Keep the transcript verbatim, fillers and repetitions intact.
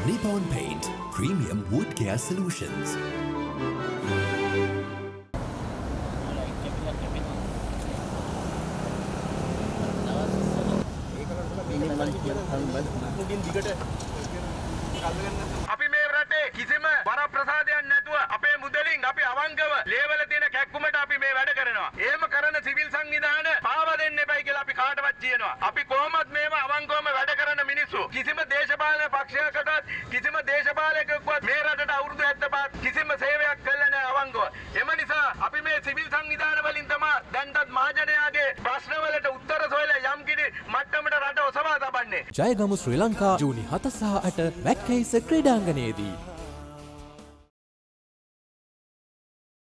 Rebound Paint, premium wood care solutions. අපි මේ රටේ කිසිම වරප්‍රසාදයක් නැතුව අපේ මුදලින් අපි අවංකව ලේවල තියෙන කැක්කුමට අපි මේ වැඩ කරනවා. එහෙම කරන සිවිල් සංවිධාන පාවා දෙන්න එපයි කියලා අපි කාටවත් කියනවා. අපි කොහොමත් මේව අවංකවම වැඩ කරන මිනිස්සු. කිසිම දේශපාලන පක්ෂයකටවත් කිසිම දේශපාලකයෙක්වත් මේ රටට අවුරුදු හැත්තෑ කිසිම සේවයක් කළා නැහැ අවංකව. එම නිසා අපි මේ සිවිල් සංවිධාන වලින් තමයි දැන්ටත් මහජනයාගේ ප්‍රශ්නවලට උත්තර සොයලා යම් කිසි මට්ටමකට රට ඔසවා තබන්නේ. ජයගමු ශ්‍රී ලංකා ජූනි හත සහ අට වැක්කේස ක්‍රීඩාංගණයේදී